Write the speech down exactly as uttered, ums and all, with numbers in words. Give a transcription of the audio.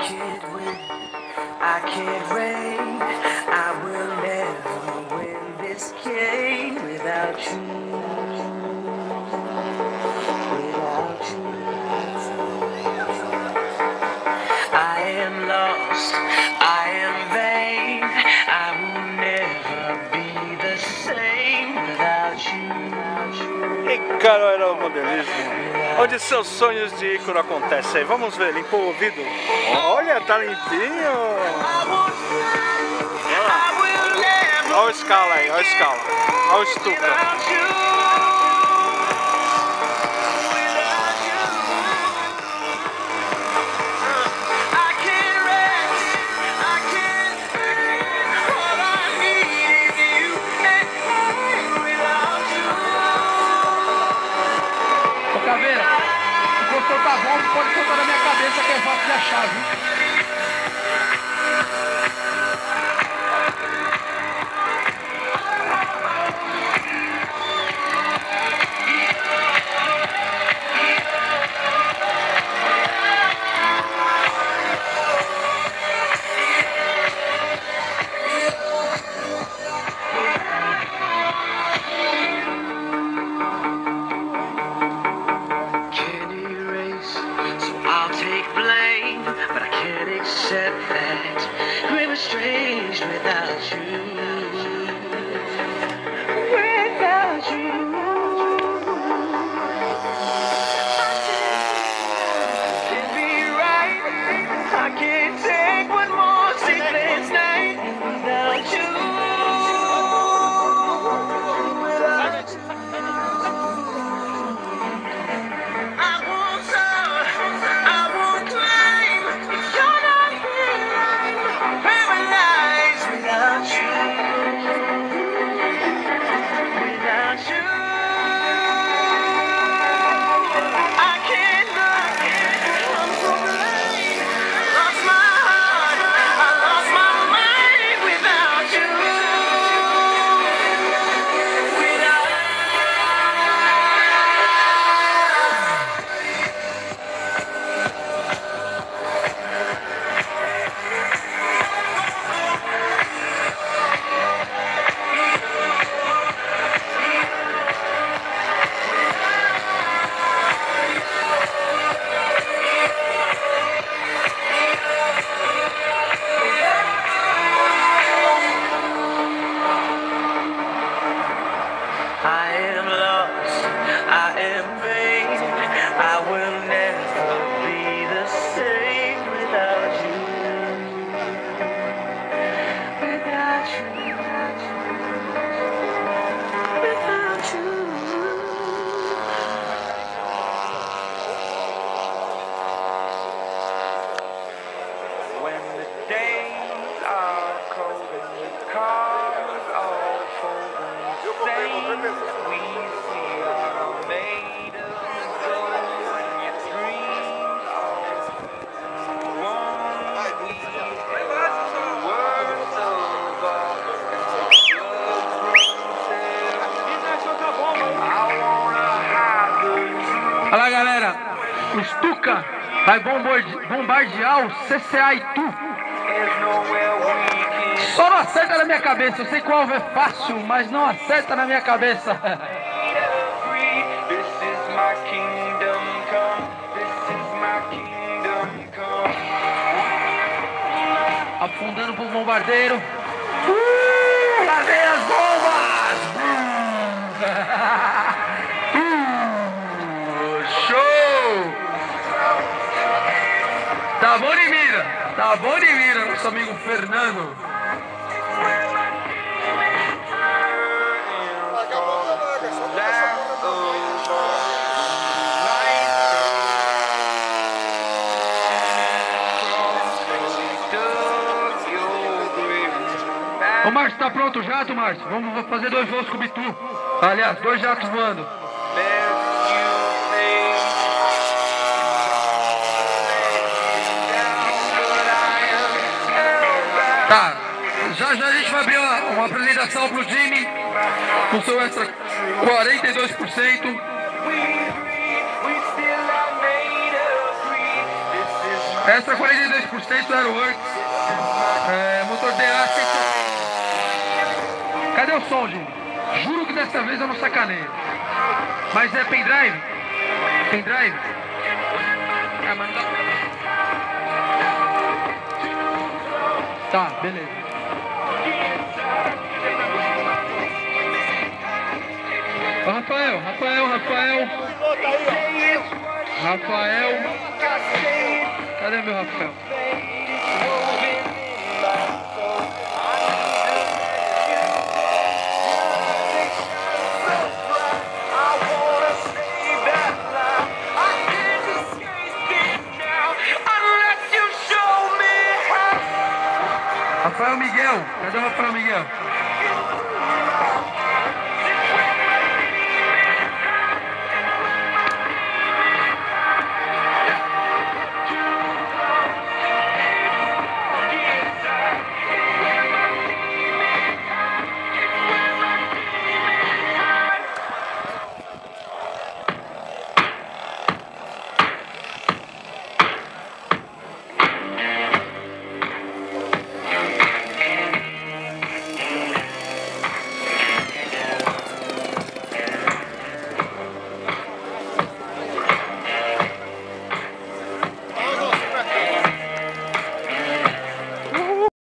can't win, I can't reign, I will never win this game without you, without you. I am lost, I am vain, I will never be the same without you. E cara, o aeromodelismo, onde seus sonhos de ícone acontecem. Vamos ver, limpou o ouvido. Olha, tá limpinho. Olha o escala aí, olha a escala. Olha o Stuka. Caveira, o gostou tá bom, pode soltar na minha cabeça que é fácil de achar, viu? But I can't accept that we're estranged without you, without you. Can't be right, I can't take one more sleepless night without you, without you. I want some, I won't claim. You're not here, paralyzed without you, without you. I can't look, I'm so blind. Lost my heart, I lost my mind without you, without you. I am lost, I am vain, I will never be the same without you, without you, without you. When the days are cold and the cars all folding, we see are made of gold, and your dreams are one we are worth of all, I wanna hide the truth. Olha lá, galera, o Stuka vai bombardear o C C A I T U. There's nowhere we can. Só não acerta na minha cabeça, eu sei que o alvo é fácil, mas não acerta na minha cabeça. This is my kingdom come. This is my kingdom come. Afundando pro bombardeiro. Uh, lá vem as bombas! Uh, show! Tá bom de mira, tá bom de mira, nosso amigo Fernando. Ô Márcio, tá pronto o jato, Márcio? Vamos fazer dois voos com o Bitu. Aliás, dois jatos voando. Tá, já já a gente vai abrir uma, uma apresentação pro Jimmy com seu extra quarenta e dois por cento. Extra quarenta e dois por cento, Aeroworks. É, motor D A cento e sessenta. Cadê o som, gente? Juro que dessa vez eu não sacaneio. Mas é pendrive? Pendrive? Ah, mas não dá. Tá, beleza. Ô, Rafael, Rafael, Rafael. Rafael. Cadê meu Rafael? Rafael Miguel, cadê o Rafael Miguel?